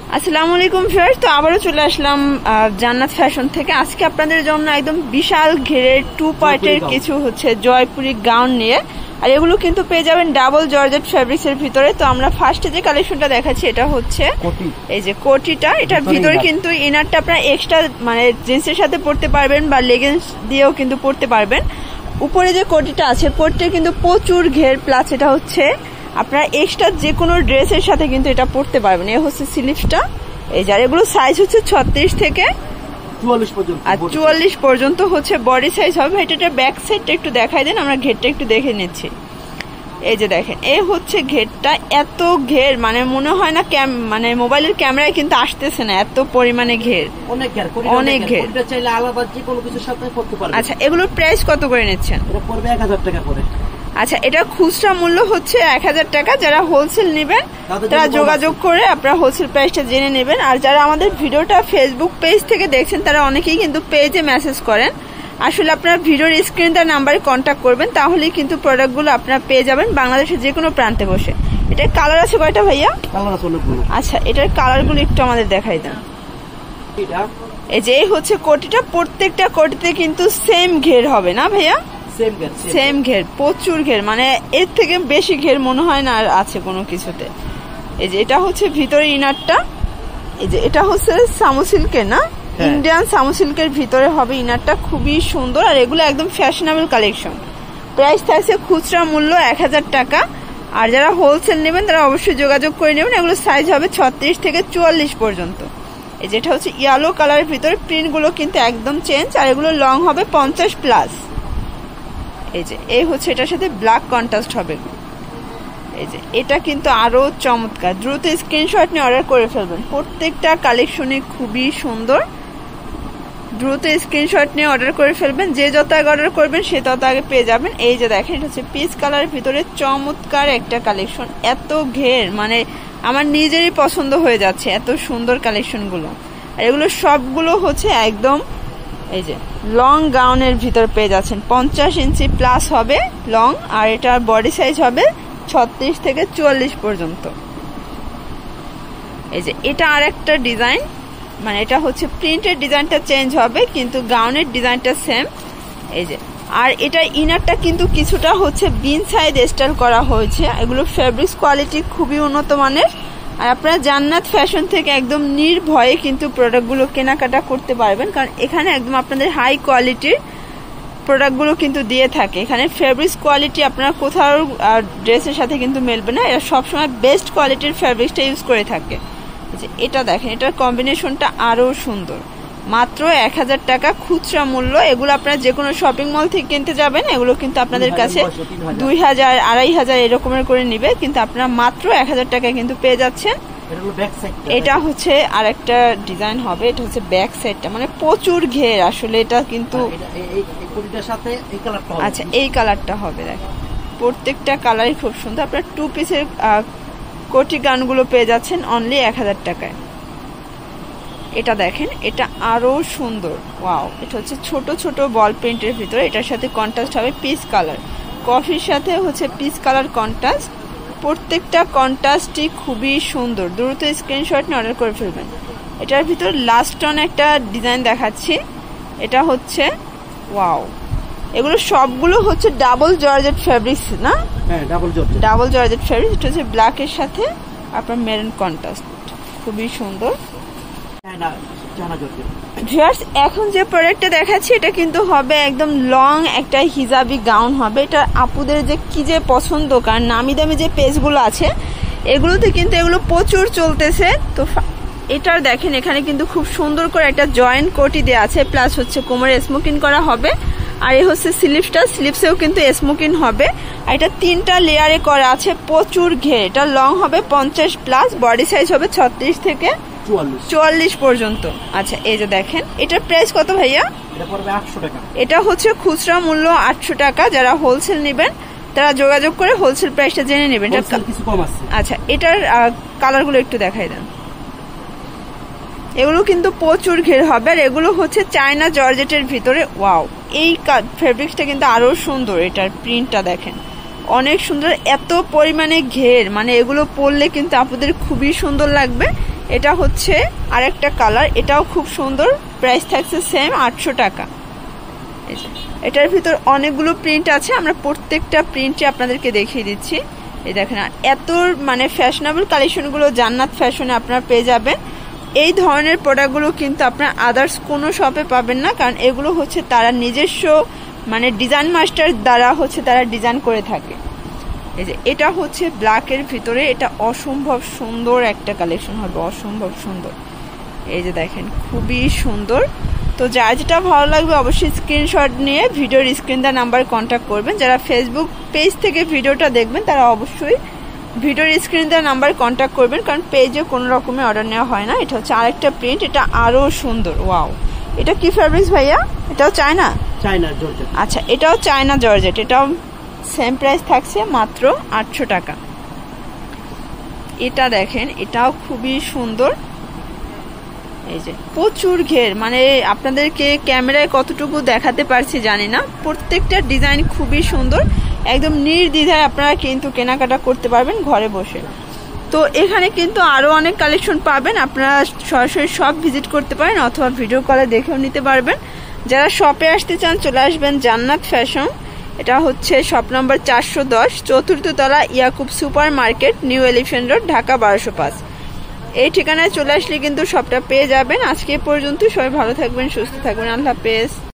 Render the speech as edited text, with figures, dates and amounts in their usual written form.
আসসালামু আলাইকুম ভিউয়ার্স, তো আবারও চলে আসলাম জান্নাত ফ্যাশন থেকে। আজকে আপনাদের জন্য একদম বিশাল ঘেরের 2 পার্টের কিছু জয়পুরি গাউন নিয়ে, আর এগুলো কিন্তু পেয়ে যাবেন ডাবল জর্জেট ফ্যাব্রিক্স এর ভিতরে। তো আমরা ফার্স্টে যে কালেকশনটা দেখাচ্ছি এটা হচ্ছে এই যে কোটিটা। এটার ভিতরে কিন্তু ইনারটা আপনারা এক্সট্রা মানে জিন্সের সাথে পরতে পারবেন বা লেগিংস দিয়েও কিন্তু পরতে পারবেন। উপরে যে কোটিটা আছে কোটটা কিন্তু প্রচুর ঘের, প্লাস এটা হচ্ছে আপনারা এক্সট্রা যে কোনো ড্রেসের সাথে কিন্তু এটা পরতে পারবেন। এই হচ্ছে স্লিভসটা, এই যার এগুলো সাইজ হচ্ছে 36 থেকে 44 পর্যন্ত হচ্ছে বডি সাইজ হবে। এটা ব্যাক সাইডটা একটু দেখাই দেন, আমরা ঘেরটা একটু দেখে নিচ্ছি। এই যে দেখেন, এই হচ্ছে ঘেরটা। এত ঘের মানে মনে হয় না মানে মোবাইলের ক্যামেরায় কিন্তু আসতেছে না, এত পরিমাণে ঘের, অনেক ঘের। আচ্ছা, এগুলোর প্রাইস কত করে নিচ্ছেন? 1000 টাকা করে। আচ্ছা, এটা খুচরা মূল্য হচ্ছে 1000 টাকা। যারা হোলসেল নেবেন তারা যোগাযোগ করে আপনারা হোলসেল প্রাইসটা জেনে নেবেন। আর যারা আমাদের ভিডিওটা ফেসবুক পেজ থেকে দেখছেন তারা অনেকেই কিন্তু পেজে মেসেজ করেন। আসলে আপনারা ভিডিওর স্ক্রিন তার নাম্বারে কন্ট্যাক্ট করবেন, তাহলেই কিন্তু প্রোডাক্টগুলো আপনারা পেয়ে যাবেন বাংলাদেশের যে কোনো প্রান্তে বসে। এটার কালার আছে কয়টা ভাইয়া? আচ্ছা, এটার কালারগুলো একটু আমাদের দেখাই দেন। এই যে এই হচ্ছে কোটিটা, প্রত্যেকটা কোটিতে কিন্তু সেম ঘের হবে না ভাইয়া? সেম ঘের, প্রচুর ঘের, মানে এর থেকে বেশি ঘের মনে হয় না আর আছে কোনো কিছুতে। এই যে এটা হচ্ছে ভিতরে ইনারটা, এই যে এটা হচ্ছে সামু সিল্কের না, ইন্ডিয়ান সামু সিল্কের ভিতরে হবে ইনারটা, খুবই সুন্দর। আর এগুলো একদম ফ্যাশনেবল কালেকশন। প্রাইস থাকছে খুচরা মূল্য 1000 টাকা। আর যারা হোলসেল নেবেন তারা অবশ্যই যোগাযোগ করে নেবেন। এগুলো সাইজ হবে 36 থেকে 44 পর্যন্ত। এই যেটা হচ্ছে ইয়েলো কালারের ভিতরে, প্রিন্ট গুলো কিন্তু একদম চেঞ্জ। আর এগুলো লং হবে 50+। এই যে এই হচ্ছে এটার সাথে ব্ল্যাক কন্ট্রাস্ট হবে। এই যে এটা কিন্তু আরো চমৎকার। দ্রুত স্ক্রিনশট নিয়ে অর্ডার করে ফেলবেন, প্রত্যেকটা কালেকশনে খুবই সুন্দর। দ্রুত স্ক্রিনশট নিয়ে অর্ডার করে ফেলবেন, যে যত আগে অর্ডার করবেন সে তত আগে পেয়ে যাবেন। এই যে দেখেন, এটা হচ্ছে পিচ কালারের ভিতরে চমৎকার একটা কালেকশন। এত ঘের মানে আমার নিজেরই পছন্দ হয়ে যাচ্ছে, এত সুন্দর কালেকশন গুলো। আর এগুলো সবগুলো হচ্ছে একদম এই যে লং গাউনের ভিতর পেয়ে যাচ্ছেন। 50 ইঞ্চি প্লাস হবে লং, আর এটার বডি সাইজ হবে 36 থেকে 44 পর্যন্ত। এই যে এটা আর একটা ডিজাইন, মানে এটা হচ্ছে প্রিন্টের ডিজাইনটা চেঞ্জ হবে কিন্তু গাউনের ডিজাইনটা সেম। এই যে আর এটা ইনারটা কিন্তু কিছুটা হচ্ছে বিন সাইড স্টাইল করা হয়েছে। এগুলো ফেব্রিক্স কোয়ালিটি খুবই উন্নত মানের। আর আপনারা জান্নাত ফ্যাশন থেকে একদম নির্ভয়ে কিন্তু প্রোডাক্টগুলো কেনাকাটা করতে পারবেন, কারণ এখানে একদম আপনাদের হাই কোয়ালিটির প্রোডাক্টগুলো কিন্তু দিয়ে থাকে। এখানে ফেব্রিক্স কোয়ালিটি আপনারা কোথাও ড্রেসের সাথে কিন্তু মেলবে না, এরা সবসময় বেস্ট কোয়ালিটির ফেব্রিক্সটা ইউজ করে থাকে। এটা দেখেন, এটার কম্বিনেশনটা আরো সুন্দর। মাত্র 1000 টাকা খুচরা মূল্য। এগুলো আপনারা যে কোনো শপিং মল থেকে কিনতে যাবেন, এগুলো কিন্তু আপনাদের কাছে 2000 2500 এরকমের করে নিবে, কিন্তু আপনারা মাত্র 1000 টাকায় কিন্তু পেয়ে যাচ্ছেন। এটা হচ্ছে আর একটা ডিজাইন হবে, এটা হচ্ছে ব্যাক সাইডটা, মানে প্রচুর ঘের আসলে এটা কিন্তু। আচ্ছা, এই কালারটা হবে, দেখেন প্রত্যেকটা কালারই খুব সুন্দর। আপনার 2 পিসের কোটি গাউনগুলো পেয়ে যাচ্ছেন অনলি 1000 টাকায়। এটা দেখেন, এটা আরো সুন্দর। ওয়াও, এটা হচ্ছে ছোট ছোট বল প্রিন্টের ভিতরে, এটার সাথে কন্ট্রাস্ট হবে পিচ কালার, কফির সাথে হচ্ছে পিচ কালার কন্ট্রাস্ট। প্রত্যেকটা কন্ট্রাস্টই খুবই সুন্দর। দ্রুত স্ক্রিনশট নিয়ে অর্ডার করে ফেলবেন। এটার ভিতর লাস্ট অন একটা ডিজাইন দেখাচ্ছি, এটা হচ্ছে ওয়াও। এগুলো সবগুলো হচ্ছে ডাবল জর্জেট ফেব্রিক্স না? হ্যাঁ, ডাবল জর্জেট ফেব্রিক্স। এটা হচ্ছে ব্ল্যাক এর সাথে আপনার মেরুন কন্ট্রাস্ট, খুবই সুন্দর। এখন যে প্রোডাক্টটা দেখাচ্ছি এটা কিন্তু হবে একদম লং একটা হিজাবি গাউন হবে। এটা আপুদের যে কি যে পছন্দ, কারণ নামি দামি যে পেজগুলো আছে এগুলোতে কিন্তু এগুলো প্রচুর চলতেছে। তো এটার দেখেন, এখানে কিন্তু খুব সুন্দর করে একটা জয়েন্ট কোটি দেওয়া আছে, প্লাস হচ্ছে কোমরে স্মোকিং করা হবে। আর এই হচ্ছে স্লিভসটা, স্লিভসেও কিন্তু স্মোকিং হবে। আর এটা 3টা লেয়ারে করা আছে, প্রচুর ঘের। এটা লং হবে 50+, বডি সাইজ হবে 36 থেকে 44 পর্যন্ত। আচ্ছা, এই যে দেখেন, এটার প্রাইস কত ভাইয়া? এটা হচ্ছে খুচরা মূল্য 800 টাকা। যারা হোলসেল নেবেন তারা যোগাযোগ করে হোলসেল প্রাইসটা জেনে নেবেন। আচ্ছা, এটার কালারগুলো একটু দেখাই দেন। এগুলো কিন্তু প্রচুর ঘের হবে। আর এগুলো হচ্ছে চায়না জর্জেটের ভিতরে। ওয়াও, এই ফেব্রিক্সটা কিন্তু আরো সুন্দর। এটার প্রিন্টটা দেখেন, অনেক সুন্দর। এত পরিমাণে ঘের, মানে এগুলো পরলে কিন্তু আপনাদের খুবই সুন্দর লাগবে। এটা হচ্ছে আরেকটা কালার, এটাও খুব সুন্দর, প্রাইস থাকছে সেম 800 টাকা। এই যে এটার ভিতর অনেকগুলো প্রিন্ট আছে, আমরা প্রত্যেকটা প্রিন্টে আপনাদেরকে দেখিয়ে দিচ্ছি। এই দেখেন এত মানে ফ্যাশনেবল কালেকশনগুলো জান্নাত ফ্যাশনে আপনারা পেয়ে যাবেন। এই ধরনের প্রোডাক্টগুলো কিন্তু আপনার আদার্স কোনো শপে পাবেন না, কারণ এগুলো হচ্ছে তারা নিজস্ব মানে ডিজাইন মাস্টার দ্বারা হচ্ছে তারা ডিজাইন করে থাকে। এই যে এটা হচ্ছে ব্ল্যাকের ভিতরে, এটা অসম্ভব সুন্দর একটা কালেকশন হবে, অসম্ভব সুন্দর। এই যে দেখেন খুবই সুন্দর। তো যার যেটা ভালো লাগবে অবশ্যই স্ক্রিনশট নিয়ে ভিডিওর স্ক্রিন দেওয়া নাম্বার কন্ট্যাক্ট করবেন। যারা ফেসবুক পেজ থেকে ভিডিওটা দেখবেন তারা অবশ্যই ভিডিওর স্ক্রিন দেওয়া নাম্বার কন্ট্যাক্ট করবেন, কারণ পেজে কোনো রকমের অর্ডার নেওয়া হয় না। এটা হচ্ছে আরেকটা প্রিন্ট, এটা আরও সুন্দর। ওয়াও, এটা কি ফ্যাব্রিক্স ভাইয়া? এটাও চায়না? China georgette. আচ্ছা, এটাও চায়না জর্জেট, এটাও সেম প্রাইস থাকছে মাত্র 800 টাকা। এটা দেখেন, এটাও খুবই সুন্দর। এই যে প্রচুর ঘের, মানে আপনাদেরকে ক্যামেরায় কতটুকু দেখাতে পারছি জানি না, প্রত্যেকটা ডিজাইন খুবই সুন্দর, একদম নির্দ্বিধায় আপনারা কিন্তু কেনাকাটা করতে পারবেন ঘরে বসে। তো এখানে কিন্তু আরও অনেক কালেকশন পাবেন, আপনারা সরাসরি শপ ভিজিট করতে পারেন অথবা ভিডিও কলে দেখেও নিতে পারবেন। যারা শপে আসতে চান চলে আসবেন জান্নাত ফ্যাশন। এটা হচ্ছে শপ নম্বর 410, 4th তলা, Yakub super market, new elephant road, Dhaka 1205। এই ঠিকানায় চলে আসলে কিন্তু সবটা পেয়ে যাবেন। আজকে পর্যন্ত সবাই ভালো থাকবেন, সুস্থ থাকবেন, আল্লাহ হাফেজ।